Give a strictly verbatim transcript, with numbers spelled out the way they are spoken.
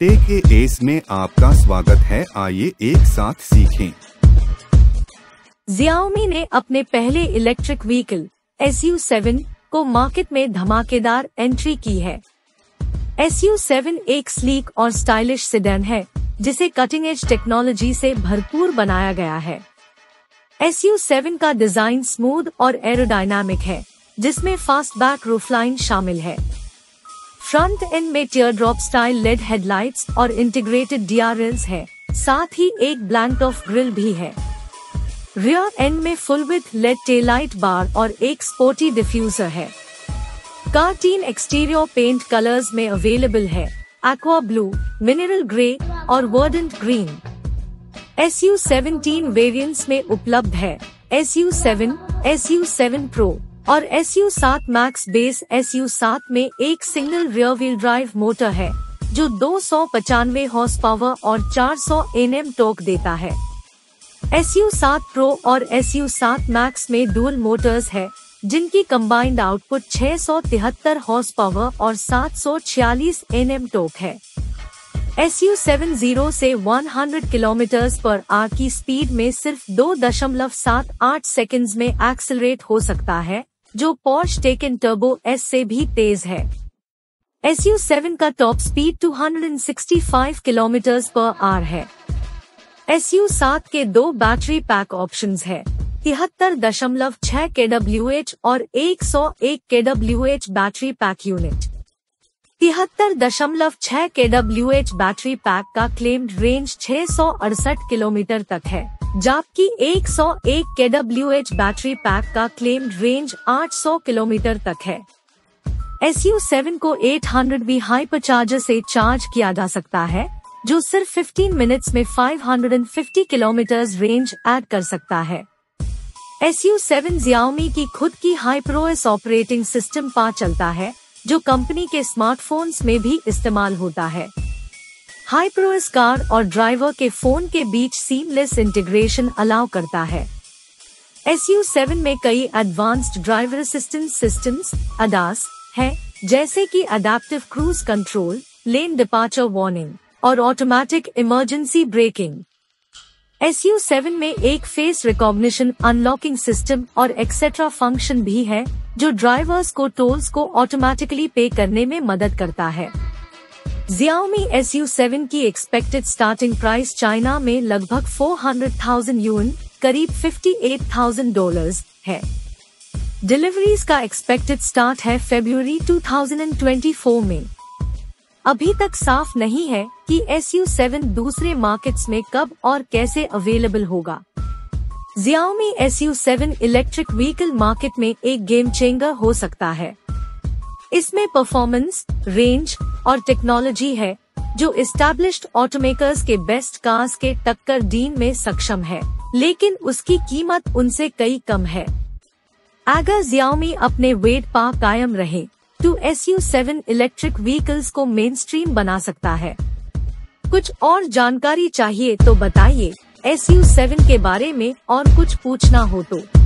Take S में आपका स्वागत है। आइए एक साथ सीखें। Xiaomi ने अपने पहले electric vehicle S U seven को मार्केट में धमाकेदार एंट्री की है। एस यू सेवन एक स्लीक और स्टाइलिश सेडान है जिसे कटिंग एज टेक्नोलॉजी से भरपूर बनाया गया है। एस यू सेवन का डिजाइन स्मूथ और एरोडायनामिक है, जिसमें फास्टबैक रूफलाइन शामिल है। फ्रंट एंड में tear drop style LED headlights और इंटीग्रेटेड डी आर एल्स है, साथ ही एक ब्लैंक ऑफ ग्रिल भी है। रियर एंड में full width LED taillight bar और एक स्पोर्टी डिफ्यूजर है। कार तीन एक्सटीरियर पेंट कलर्स में अवेलेबल है, एक्वा ब्लू, मिनरल ग्रे और verdant green. S you seventeen variants में उपलब्ध है, S U seven, S U seven pro और S U seven max. Base S U seven में एक single rear wheel drive motor है जो दो सौ पचानवे हॉर्स पावर और चार सौ एन एम टॉर्क देता है। एस यू सेवन प्रो और एस यू सेवन मैक्स में डुअल मोटर्स है जिनकी कंबाइंड आउटपुट छह सौ तिहत्तर हॉर्स पावर और सात सौ छियालीस एन एम टॉर्क है। एस यू सेवन जीरो से सौ किलोमीटर पर आवर की स्पीड में सिर्फ दो दशमलव सात आठ सेकंड्स में एक्सेलरेट हो सकता है, जो पोर्श टेकन टर्बो एस से भी तेज है। एस यू सेवन का टॉप स्पीड दो सौ पैंसठ किलोमीटर पर आवर है। एस यू सेवन के दो बैटरी पैक ऑप्शंस है, तिहत्तर दशमलव छह के डब्ल्यू एच और एक सौ एक K W H battery pack unit. तिहत्तर दशमलव छह K W H battery pack का क्लेम्ड रेंज छह सौ अड़सठ किलोमीटर तक है, जबकि एक सौ एक K W H battery pack का क्लेम्ड रेंज आठ सौ किलोमीटर तक है। एस यू सेवन को आठ सौ वी हाइपरचार्जर से चार्ज किया जा सकता है, जो सिर्फ पंद्रह मिनट्स में पाँच सौ पचास किलोमीटर रेंज ऐड कर सकता है। एस यू सेवन Xiaomi की खुद की हाइपरओएस ऑपरेटिंग सिस्टम पर चलता है, जो कंपनी के स्मार्टफोन्स में भी इस्तेमाल होता है। हाइपरओएस कार और ड्राइवर के फोन के बीच सीमलेस इंटीग्रेशन अलाउ करता है। एस यू सेवन में कई advanced driver assistance systems (A D A S) है, जैसे कि adaptive cruise control, lane departure warning और automatic emergency braking. S U seven में एक फेस रिकॉग्निशन अनलॉकिंग सिस्टम और एक्सेट्रा फंक्शन भी है, जो ड्राइवर्स को टोल्स को ऑटोमेटिकली पे करने में मदद करता है। Xiaomi एस यू सेवन की एक्सपेक्टेड स्टार्टिंग प्राइस चाइना में लगभग चार सौ हज़ार यून, करीब अट्ठावन हज़ार डॉलर्स है। डिलीवरीज का एक्सपेक्टेड स्टार्ट है फरवरी दो हज़ार चौबीस में। अभी तक साफ नहीं है कि एस यू सेवन दूसरे मार्केट्स में कब और कैसे अवेलेबल होगा। Xiaomi S U seven electric vehicle market में एक गेम चेंजर हो सकता है। इसमें परफॉर्मेंस, रेंज और टेक्नोलॉजी है जो एस्टैब्लिश्ड ऑटोमेकर्स के बेस्ट कार्स के टक्कर देने में सक्षम है, लेकिन उसकी कीमत उनसे कई कम है। अगर Xiaomi अपने वेट पर कायम रहे तो S U seven electric vehicles को मेन स्ट्रीम बना सकता है। कुछ और जानकारी चाहिए तो बताइए। एस यू सेवन के बारे में और कुछ पूछना हो तो